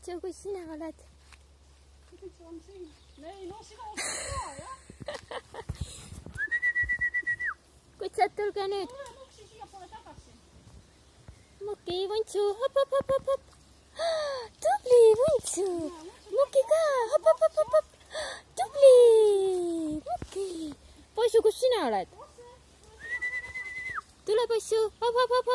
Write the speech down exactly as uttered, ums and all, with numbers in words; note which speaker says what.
Speaker 1: Vuntsu, kus sina oled?
Speaker 2: Vuntsu on siin. Ei, no sina oled ka, jah?
Speaker 1: Kutsad, tulge nüüd.
Speaker 2: Tule Muksi siia poole tagasi.
Speaker 1: Muki, Vuntsu, hop, hop, hop, hop, hop. Tubli, Vuntsu. Muki ka, hop, hop, hop, hop, hop. Tubli, Muki. Poisu, kus sina oled? Tule, poissu, hop, hop, hop,